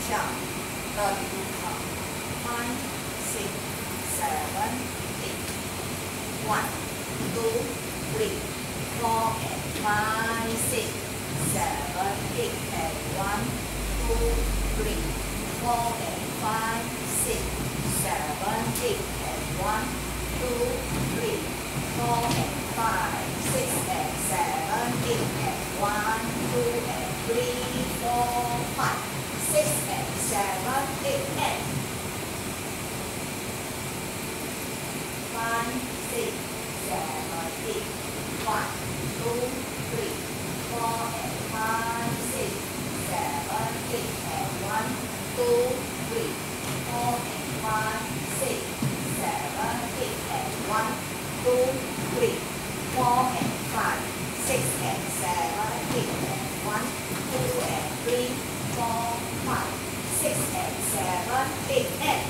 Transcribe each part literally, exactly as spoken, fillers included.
down. thirty-two count. five, six, seven, eight. one, two, three, four, and five, six, seven, eight, and one, two, three, four, and five, six, seven, eight, and one, two, three, four, and five, six, and seven, eight, and one, two, and three, four, five, six, and seven, eight, and five, six, seven, eight, one, two, three, four, and five, six, seven, eight, and one, two, three, four, and five, six, seven, eight, and one, two, three, four, and five, six, and seven, eight, and one, two, and three, four, five, six, and seven, eight, and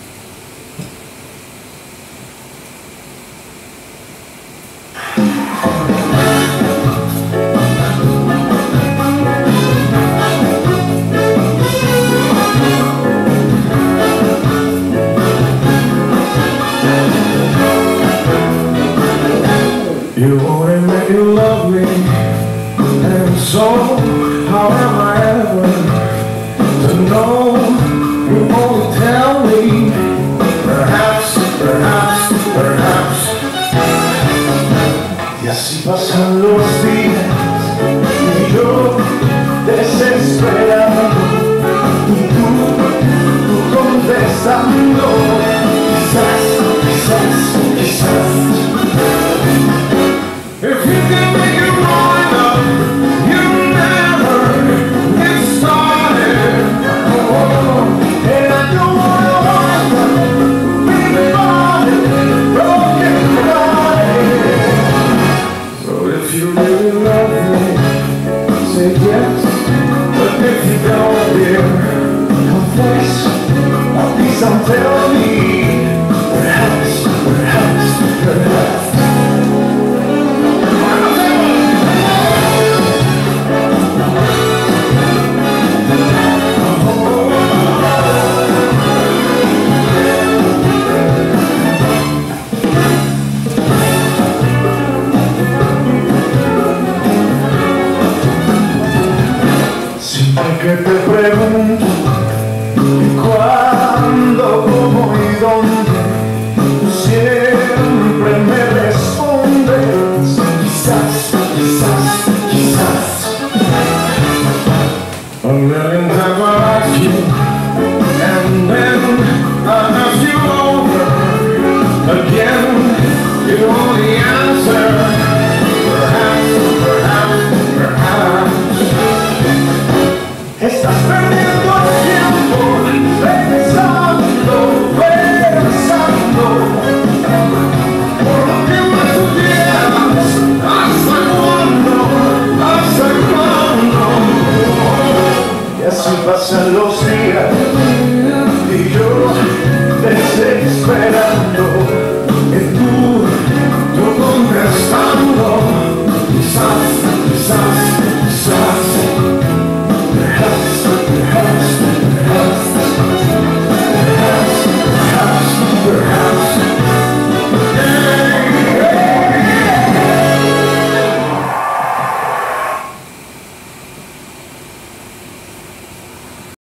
you only make you love me, and so how am I ever to know? You only tell me, perhaps, perhaps, perhaps. Y así pasan los días y yo desesperado, y tú, tú contestando, quizás, quizás, quizás. If you can make it wrong enough, you never get started. Oh, and I don't wanna wind up being body, broken hearted. So if you really love me, say yes. But if you don't, dear, confess. At least I'm telling me, perhaps, perhaps, perhaps. Que te pregunto y cuándo, cómo y dónde, tú siempre me respondes quizás, quizás, quizás. A million times I ask you, and then I ask you over again. You only answer perhaps, perhaps, perhaps. Estás perdiendo el tiempo pensando, pensando por lo que más tú quieras. ¿Hasta cuándo? ¿Hasta cuándo? Y así pasan los días.